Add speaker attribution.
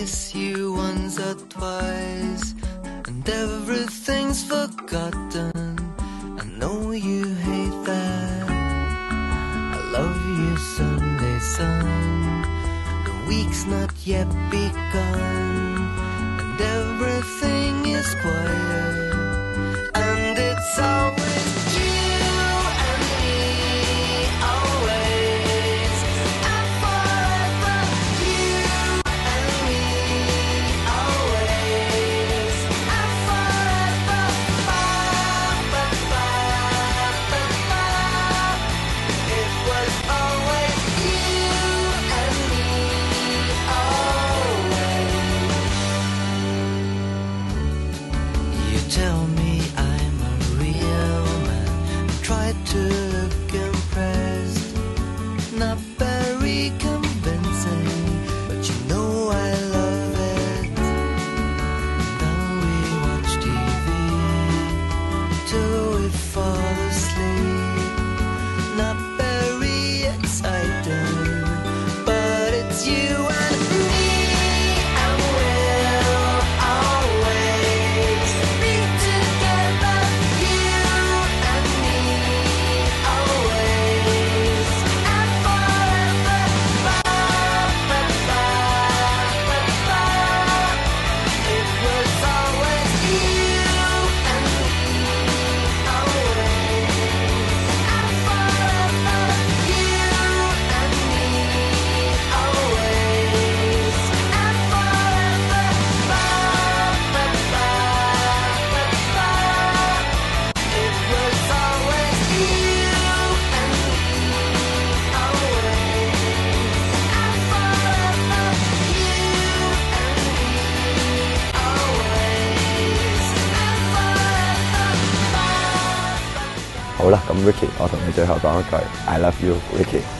Speaker 1: kiss you once or twice, and everything's forgotten. I know you hate that. I love you, Sunday sun. The week's not yet begun, and everything is quiet, and it's always you and me, always and forever. You and me, always and forever. Ba, ba, ba, ba, ba. It was always you and me, always. You tell me I'm a real man, try to look impressed, not very convincing, but you know I love it. Now we watch TV till we fall asleep, not very exciting, but it's you and me, and we'll always be together. You and me, always and forever. Ba, ba, ba, ba, ba. It was always you and me, always and forever. You and me, always and forever. Ba, ba, ba, ba, ba. It was always you and me, always and forever. You and me, always and forever.
Speaker 2: 好啦，咁 Ricky， 我同你最後講一句 I love you，Ricky。